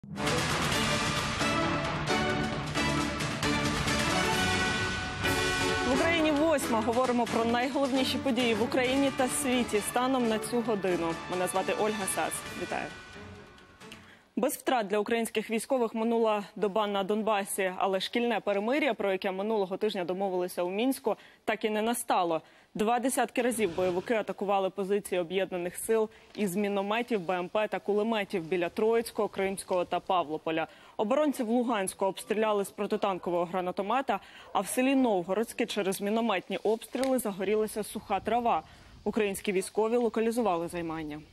В Україні 8. Говоримо про найголовніші події в Україні та світі станом на цю годину. Мене звати Ольга Сац. Вітаю. Без втрат для українських військових минула доба на Донбасі, але шкільне перемир'я, про яке минулого тижня домовилися у Мінську, так і не настало. 20 разів бойовики атакували позиції об'єднаних сил із мінометів, БМП та кулеметів біля Троїцького, Кримського та Павлополя. Оборонців Луганського обстріляли з протитанкового гранатомета, а в селі Новгородське через мінометні обстріли загорілася суха трава. Українські військові локалізували займання.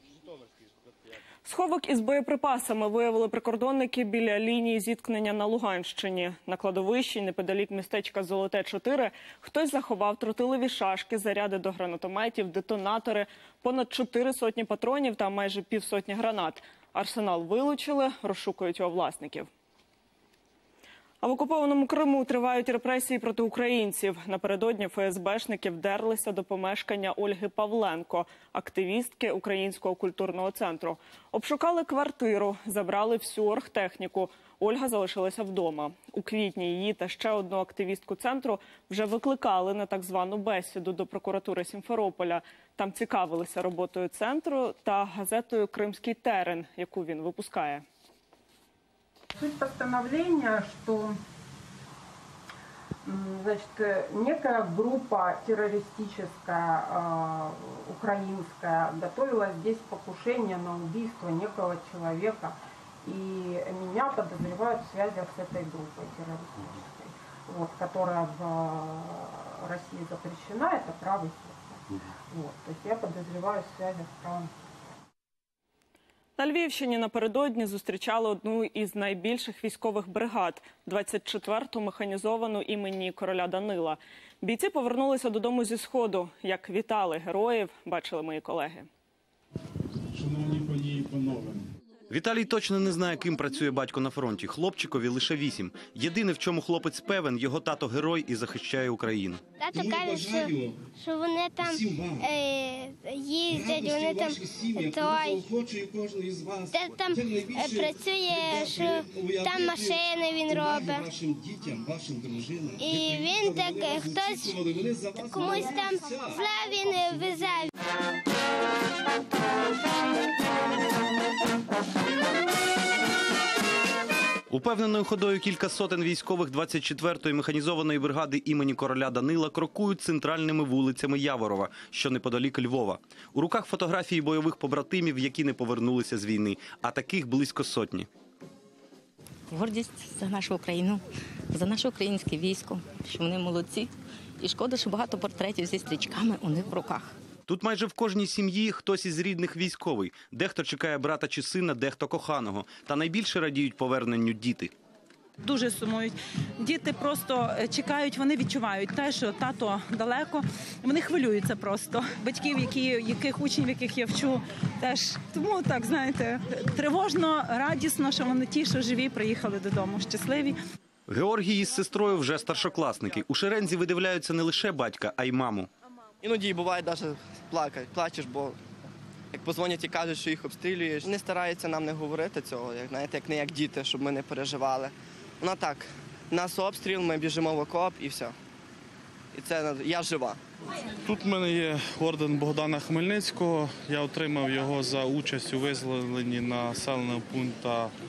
Сховок із боєприпасами виявили прикордонники біля лінії зіткнення на Луганщині. На кладовищі, неподалік містечка Золоте-4, хтось заховав тротилові шашки, заряди до гранатометів, детонатори, понад 4 сотні патронів та майже півсотні гранат. Арсенал вилучили, розшукують його власників. А в окупованому Криму тривають репресії проти українців. Напередодні ФСБшники вдерлися до помешкання Ольги Павленко, активістки Українського культурного центру. Обшукали квартиру, забрали всю оргтехніку. Ольга залишилася вдома. У квітні її та ще одну активістку центру вже викликали на так звану бесіду до прокуратури Сімферополя. Там цікавилися роботою центру та газетою «Кримський терен», яку він випускає. Суть постановления, что некая группа террористическая, украинская, готовила здесь покушение на убийство некого человека. И меня подозревают в связях с этой группой террористической, которая в России запрещена, это правый сектор. То есть я подозреваю в связях с правым сектором. На Львівщині напередодні зустрічали одну із найбільших військових бригад – 24-ту механізовану імені короля Данила. Бійці повернулися додому зі Сходу. Як вітали героїв, бачили мої колеги. Шановні пані і панове. Віталій точно не знає, ким працює батько на фронті. Хлопчикові лише 8. Єдине, в чому хлопець певен, його тато герой і захищає Україну. Тато каже, що вони там їздять, вони там там працює, що там машини він робить. І він так, хтось комусь там зла він везе. Упевненою ходою кілька сотень військових 24-ї механізованої бригади імені короля Данила крокують центральними вулицями Яворова, що неподалік Львова. У руках фотографії бойових побратимів, які не повернулися з війни, а таких близько сотні. Гордість за нашу Україну, за наше українське військо, що вони молодці. І шкода, що багато портретів зі стрічками у них в руках. Тут майже в кожній сім'ї хтось із рідних військовий. Дехто чекає брата чи сина, дехто коханого. Та найбільше радіють поверненню діти. Дуже сумують. Діти просто чекають, вони відчувають те, що тато далеко. Вони хвилюються просто. Батьків, яких учнів, яких я вчу, теж. Тому так, знаєте, тривожно, радісно, що вони ті, що живі, приїхали додому, щасливі. Георгій із сестрою вже старшокласники. У шерензі видивляються не лише батька, а й маму. Іноді буває навіть плачеш, бо як подзвонять і кажуть, що їх обстрілюєш. Вони стараються нам не говорити цього, не як діти, щоб ми не переживали. Воно так, у нас обстріл, ми біжимо в окоп і все. І це я жива. Тут в мене є орден Богдана Хмельницького. Я отримав його за участь у визволенні населеного пункту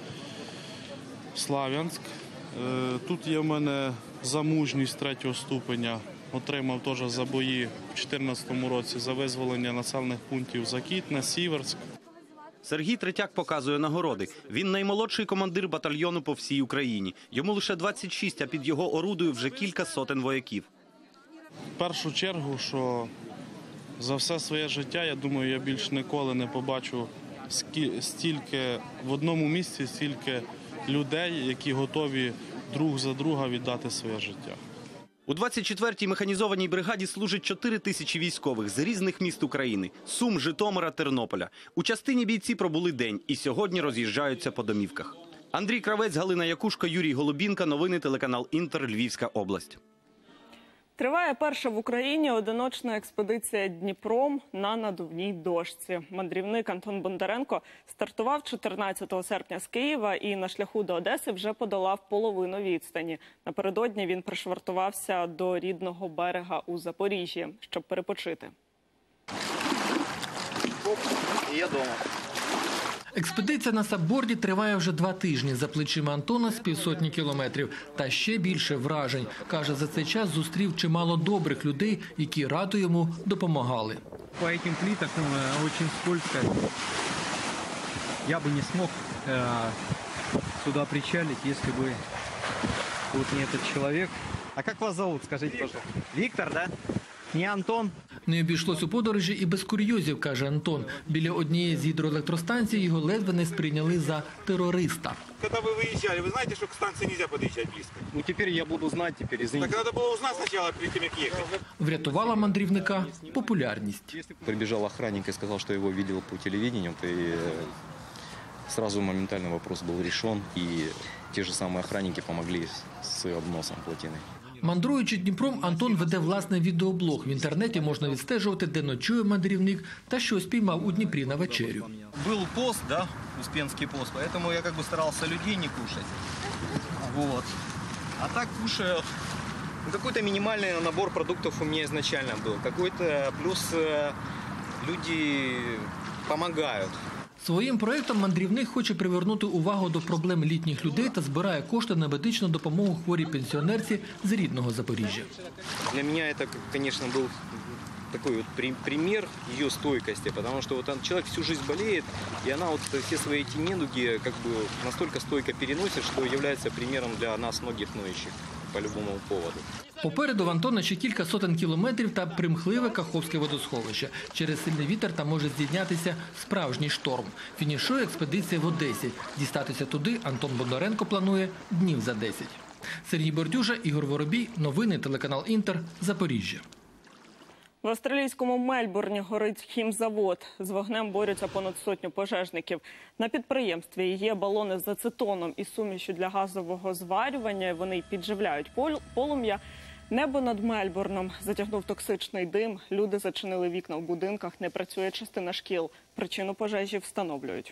Слав'янськ. Тут є в мене за мужність 3-го ступеня. Отримав теж за бої в 2014 році за визволення населених пунктів Закітне, Сіверськ. Сергій Третяк показує нагороди. Він наймолодший командир батальйону по всій Україні. Йому лише 26, а під його орудою вже кілька сотень вояків. В першу чергу, що за все своє життя, я думаю, я більш ніколи не побачу стільки в одному місці, стільки людей, які готові друг за друга віддати своє життя. У 24-й механізованій бригаді служать 4 тисячі військових з різних міст України – Сум, Житомира, Тернополя. У частині бійці пробули день і сьогодні роз'їжджаються по домівках. Андрій Кравець, Галина Якушко, Юрій Голубінка. Новини телеканал «Інтер», Львівська область. Триває перша в Україні одиночна експедиція Дніпром на надувній дошці. Мандрівник Антон Бондаренко стартував 14 серпня з Києва і на шляху до Одеси вже подолав половину відстані. Напередодні він пришвартувався до рідного берега у Запоріжжі, щоб перепочити. Я дома. Експедиція на сапборді триває вже 2 тижні. За плечима Антона з півсотні кілометрів. Та ще більше вражень. Каже, за цей час зустрів чимало добрих людей, які радо йому допомагали. По этим плитам очень скользко. Я бы не смог сюда причалить, если бы тут не этот человек. А как вас зовут, скажите, пожалуйста? Виктор, да? Не Антон? Не обійшлось у подорожі і без курйозів, каже Антон. Біля однієї з гідроелектростанцій його ледве не сприйняли за терориста. Когда вы выезжали, вы знаете, что к станции нельзя подъезжать близко? Ну теперь я буду знать, извините. Так надо было узнать сначала, перед тем, как ехать. Врятувала мандрівника популярність. Прибежал охранник и сказал, что его видел по телевидению, и сразу моментально вопрос был решен, и те же самые охранники помогли с обносом плотины. Мандруючи Дніпром, Антон веде власний відеоблог. В інтернеті можна відстежувати, де ночує мандрівник та що спіймав у Дніпрі на вечерю. Был пост, да, Успенский пост, поэтому я как бы старался людей не кушать. Вот. А так кушаю. Ну, какой-то минимальный набор продуктов у меня изначально был. Какой-то плюс люди помогают. Своїм проєктом мандрівник хоче привернути увагу до проблем літніх людей та збирає кошти на медичну допомогу хворій пенсіонерці з рідного Запоріжжя. Для меня это, конечно, был такой вот пример ее стойкости, потому что вот человек всю жизнь болеет, и она вот все свои эти недуги как бы настолько стойко переносит, что является примером для нас, многих ноющих, по любому поводу. Попереду в Антона ще кілька сотень кілометрів та примхливе Каховське водосховище. Через сильний вітер там може здійнятися справжній шторм. Фінішує експедиція в Одесі. Дістатися туди Антон Бондаренко планує днів за 10. Сергій Бордюжа, Ігор Воробій. Новини, телеканал «Інтер», Запоріжжя. В австралійському Мельбурні горить хімзавод. З вогнем борються понад 100 пожежників. На підприємстві є балони з ацетоном і сумішю для газового зварювання. Вони підживляють полум'я. Небо над Мельбурном затягнув токсичний дим. Люди зачинили вікна в будинках, не працює частина шкіл. Причину пожежі встановлюють.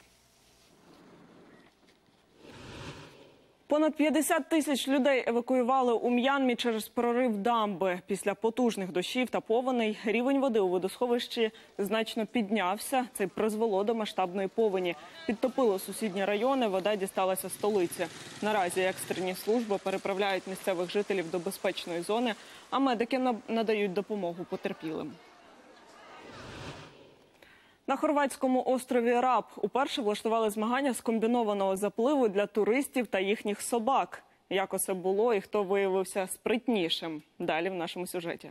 Понад 50 тисяч людей евакуювали у М'янмі через прорив дамби. Після потужних дощів та повеней рівень води у водосховищі значно піднявся. Це призвело до масштабної повені. Підтопило сусідні райони, вода дісталася столиці. Наразі екстрені служби переправляють місцевих жителів до безпечної зони, а медики надають допомогу потерпілим. На хорватському острові Раб уперше влаштували змагання з комбінованого запливу для туристів та їхніх собак. Як усе було і хто виявився спритнішим? Далі в нашому сюжеті.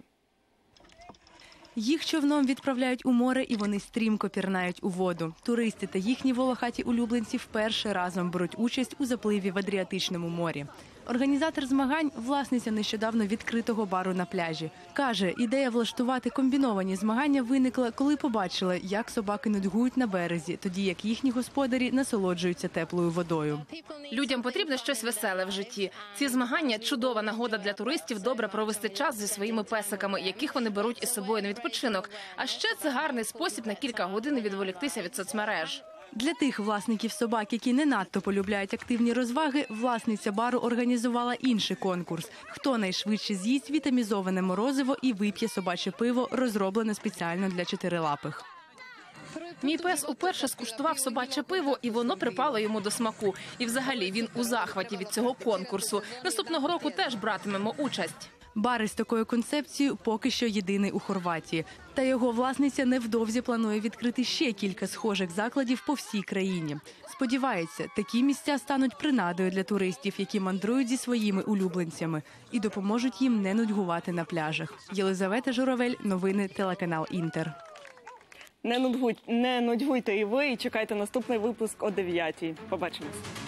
Їх човном відправляють у море, і вони стрімко пірнають у воду. Туристи та їхні волохаті улюбленці вперше разом беруть участь у запливі в Адріатичному морі. Організатор змагань – власниця нещодавно відкритого бару на пляжі. Каже, ідея влаштувати комбіновані змагання виникла, коли побачила, як собаки нудьгують на березі, тоді як їхні господарі насолоджуються теплою водою. Людям потрібно щось веселе в житті. Ці змагання – чудова нагода для туристів добре провести час зі своїми песиками, яких вони беруть із собою на відпочинок. А ще це гарний спосіб на кілька годин відволіктися від соцмереж. Для тих власників собак, які не надто полюбляють активні розваги, власниця бару організувала інший конкурс. Хто найшвидше з'їсть вітамізоване морозиво і вип'є собаче пиво, розроблене спеціально для чотирилапих. Мій пес уперше скуштував собаче пиво, і воно припало йому до смаку. І взагалі він у захваті від цього конкурсу. Наступного року теж братимемо участь. Бар із такою концепцією поки що єдиний у Хорватії. Та його власниця невдовзі планує відкрити ще кілька схожих закладів по всій країні. Сподівається, такі місця стануть принадою для туристів, які мандрують зі своїми улюбленцями, і допоможуть їм не нудьгувати на пляжах. Єлизавета Журавель, новини, телеканал «Інтер». Не нудьгуйте і ви, і чекайте наступний випуск о 9-й. Побачимось.